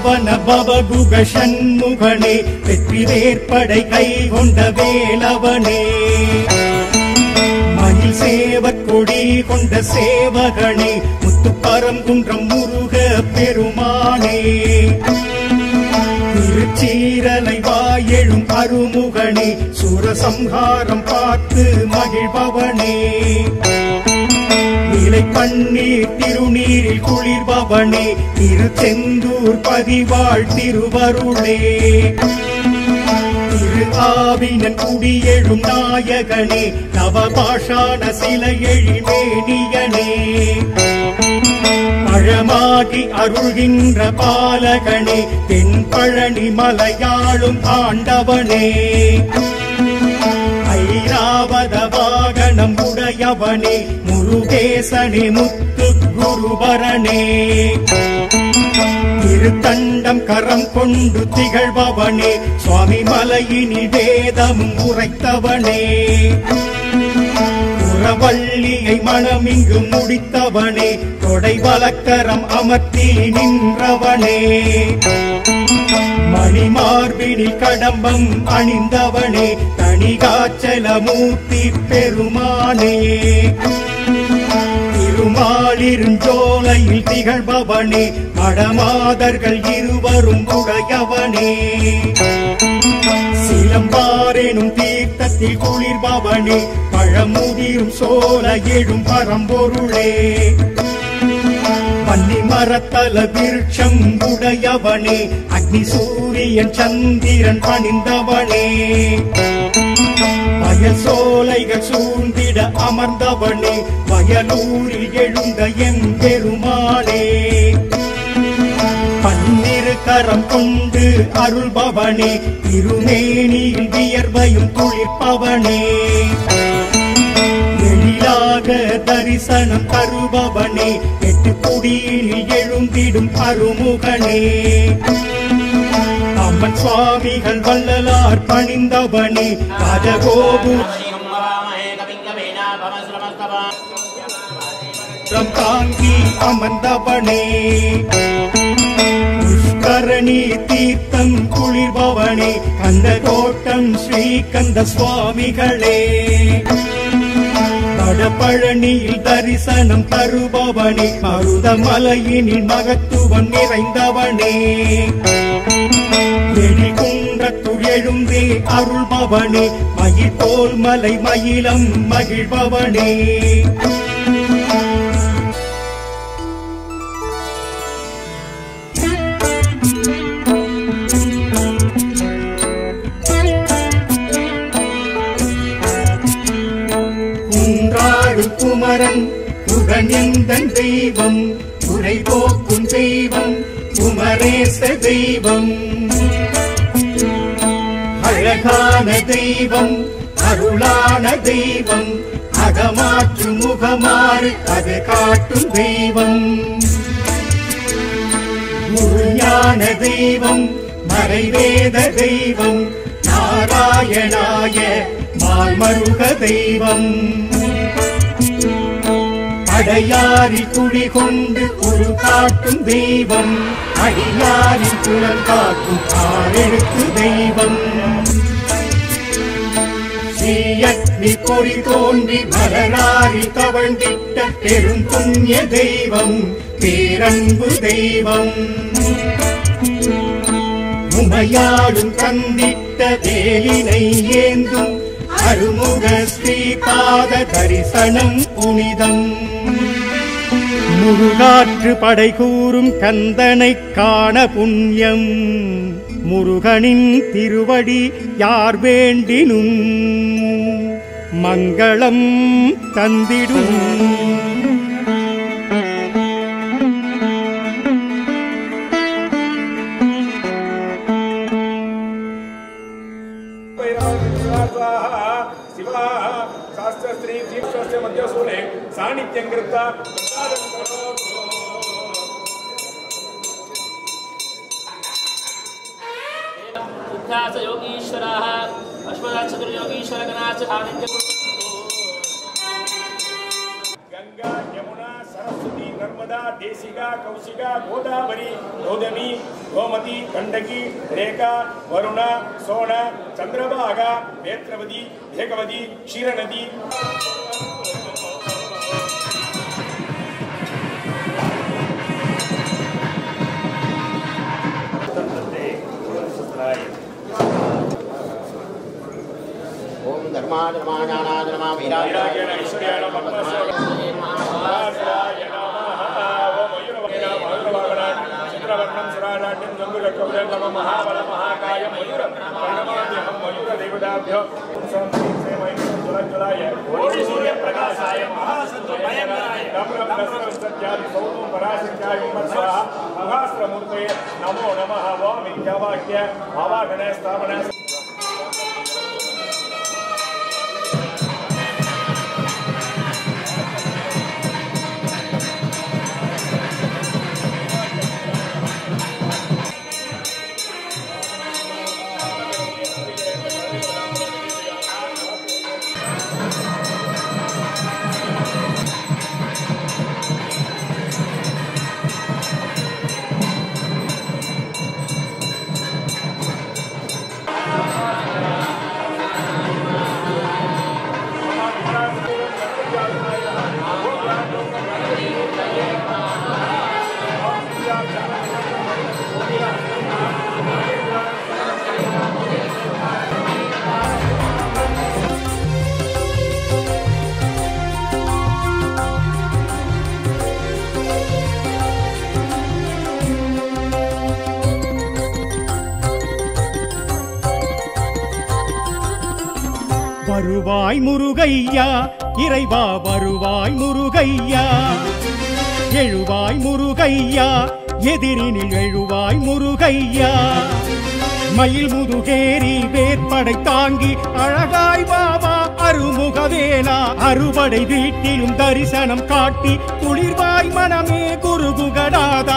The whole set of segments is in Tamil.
பாவன பவகுக சண்முகனே வெற்றி வேற்படை கை கொண்ட வேலவனே மயில் சேவற்கொடி கொண்ட சேவகனே முத்துப்பரங்குன்றம் முருக பெருமானே திருச்சீரலை வாயெழும் அருமுகனே சூரசம்ஹாரம் பார்த்து மகிழ்பவனே நிலை பன்னீர் திருநீரில் குளிர்பவனே திருச்செந்தூர் பதிவாழ் திருவருளே திரு ஆவினன் குடியெழும் நாயகனே நவபாஷான சிலை எழிமேனியனே பழமாகி அருள்கின்ற பாலகனே தென்பழனி மலையாளும் ஆண்டவனே ஐராவத வாகனம் உடையவனே முருகேசனே முத்து குருபரனே திருத்தண்டம் கரம் கொண்டு திகழ்பவனே சுவாமி மலையினில் வேதமும் உரைத்தவனே புறவள்ளியை மனமிங்கு முடித்தவனே தொடை வலக்கரம் அமர்த்தி நின்றவனே மணிமார்பினில் கடம்பம் அணிந்தவனே தணிகாச்சலமூர்த்தி பெருமானே திருமாலிருஞ்சோலையில் திகழ்பவனே மடமாதர்கள் இருவரும் உடையவனே சிலம்பாரெனும் தீர்த்தத்தில் குளிர்பவனே பழமுதிரும் சோல எழும் பரம்பொருளே பன்னி மரத்தல விருட்சம் உடையவனே அக்னி சூரியன் சந்திரன் பணிந்தவனே வயல் சோலைகள் சூழ்ந்திட அமர்ந்தவனே வயலூரில் எழுந்த என் பெருமாளே பன்னிரு கரம் கொண்டு அருள்பவனே திருமேனியில் வியர்வையும் குளிர்ப்பவனே எழிலாக தரிசனம் தருபவனே எட்டு குடியில் எழுந்திடும் அருமுகனே அம்மன் சுவாமிகள் வள்ளலார் பணிந்தவனே ராஜகோபு தாங்கி அமர்ந்தவனே புஷ்கரணி தீர்த்தம் குளிர்பவனே கந்தகோட்டம் ஸ்ரீகந்த சுவாமிகளே வடபழனியில் தரிசனம் தருபவனே மருதமலையினில் மகத்துவம் நிறைந்தவனே எழிகுன்றத்துள் எழுந்தே அருள்பவனே மயில் போல் மலை மயிலம் மகிழ்பவனே குமரன் உடனெந்தன் தெய்வம் உரை போக்கும் தெய்வம் குமரேச தெய்வம் அழகான தெய்வம் அருளான தெய்வம் அகமாற்று முகமாறு அது காட்டும் தெய்வம் முழுஞான தெய்வம் மறைவேத தெய்வம் நாராயணாய மால்மருக தெய்வம் அடையாரில் குடிகொண்டு ஒரு காட்டும் தெய்வம் அடியாரில் குழல் காக்கும் ஆறெழுத்து தெய்வம் ஸ்ரீயக்னி பொறி தோன்றி மலராரி தவழ்ந்திட்ட பெரும் புண்ணிய தெய்வம் பேரன்பு தெய்வம் உமையாடும் தந்திட்ட வேலினை ஏந்தும் அருமுக ஸ்ரீபாத தரிசனம் புனிதம் முருகாற்று படை கூறும் கந்தனை காண புண்ணியம் முருகனின் திருவடி யார் வேண்டினும் மங்களம் தந்திடும் सानिध्यं कृत्वा उद्धास योगीश्वरः अश्वचतुर्योगीश्वरगणाच सानिध्यं गंगा यमुना सरस्वती नर्मदा नर्मदा देशिका कौशिका गोदावरी गौतमी गोमती गंडकी रेखा वरुणा सोना चंद्रभागा नेत्रवती भेगवती क्षीरनदी ओम धर्माधर्माज्ञानाधर्मा वीराय ऐश्वर्याय नमः चित्रवर्णं सुराराट्यं जम्बुलकवलं नमः महाबल महाकाय मयूर प्रणमाम्यहं मयूर देवताभ्यो ज्वलज्वलाय कोटि सूर्य प्रकाशाय महासंतोषाय नम्रमनस्सत्यादि सौम्य पराशक्त्याय विमर्शाः महास्त्रमूर्तये नमो नमः वा विद्यावाक्य आवाहन स्थापन வருவாய் முருகையா இறைவா வருவாய் முருகையா எழுவாய் முருகையா எதிரினில் எழுவாய் முருகையா மயில் முதுகேரி வேற்படை தாங்கி அழகாய் வாவா அருமுகவேலா அறுபடை வீட்டிலும் தரிசனம் காட்டி குளிர்வாய் மனமே குருகுகடாதா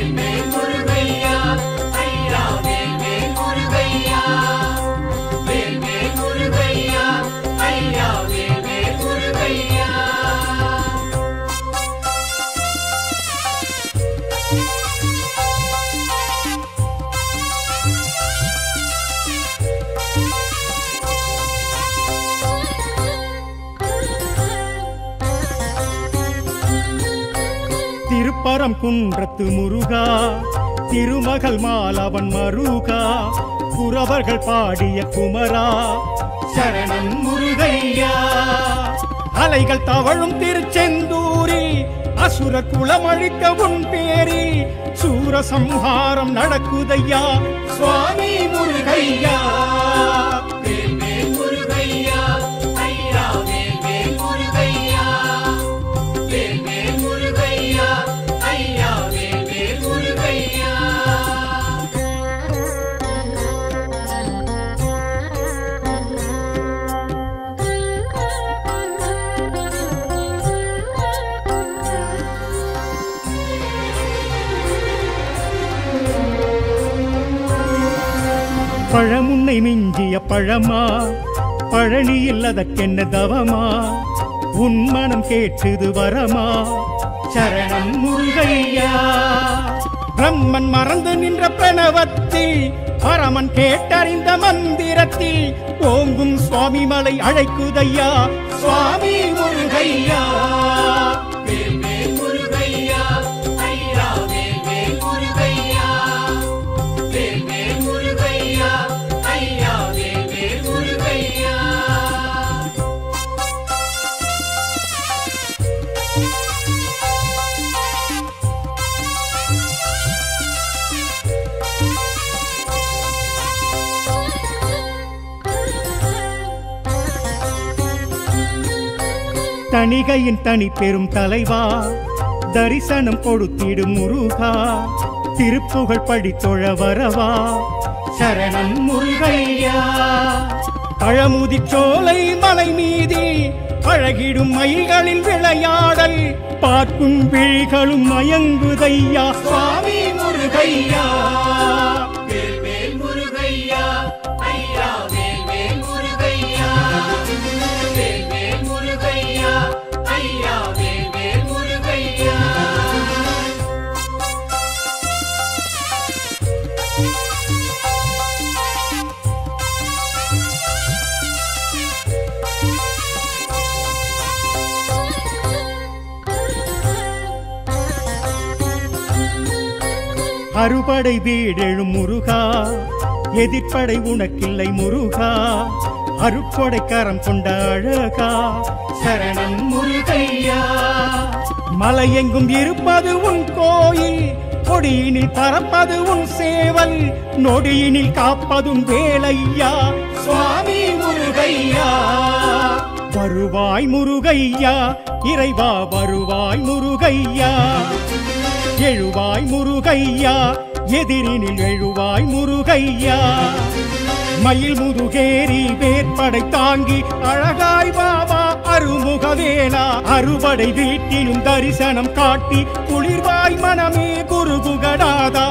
திருப்பரம் குன்றத்து முருகா திருமகள் மாலவன் மருகா குறவர்கள் பாடிய குமரா சரணம் முருகையா அலைகள் தவழும் திருச்செந்தூரில் அசுர குலமழித்த உன் பேரில் சூரசம்ஹாரம் நடக்குதையா சுவாமி முருகையா பழமுன்னை மிஞ்சிய பழமா பழனியில் அதற்கென்ன தவமா உன் மனம் கேட்டது வரமா சரணம் முருகையா பிரம்மன் மறந்து நின்ற பிரணவத்தில் பரமன் கேட்டறிந்த மந்திரத்தில் ஓங்கும் சுவாமி மலை அழைக்குதையா சுவாமி முருகையா தணிகையின் தனி பெரும் தலைவா தரிசனம் கொடுத்திடும் முருகா திருப்புகழ் படித்தொழ வரவா சரணம் முருகையா பழமுதி சோலை மலை மீதி அழகிடும் மயில்களின் விளையாடல் பார்க்கும் விழிகளும் மயங்குதையா சுவாமி முருகையா அறுபடை வீடெழும் முருகா எதிர்ப்படை உனக்கில்லை முருகா அருட்கொடை கரம் கொண்ட அழகா சரணம் முருகையா மலையெங்கும் இருப்பது உன் கோயில் கொடியினில் பறப்பது உன் சேவல் நொடியினில் காப்பதும் வேலையா சுவாமி முருகையா வருவாய் முருகையா இறைவா வருவாய் முருகையா எழுவாய் முருகையா எதிரினில் எழுவாய் முருகையா மயில் முதுகேரி வேற்படை தாங்கி அழகாய் பாபா அருமுகவேலா அறுபடை வீட்டிலும் தரிசனம் காட்டி குளிர்வாய் மனமே குருகுகடாதா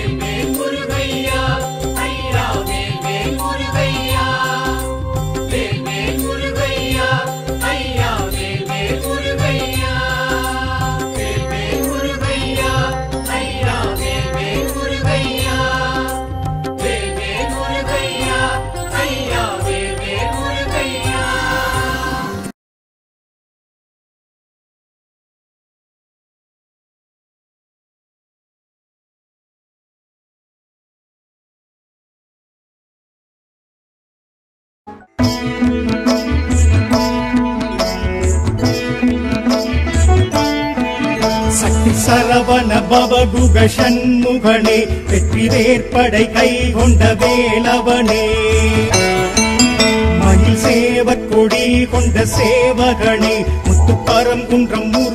சக்தி சரவண பவகுக சண்முகனே வெற்றி வேற்படை கை கொண்ட வேலவனே மயில் சேவற்கொடி கொண்ட சேவகனே முத்துப்பரம் குன்றம்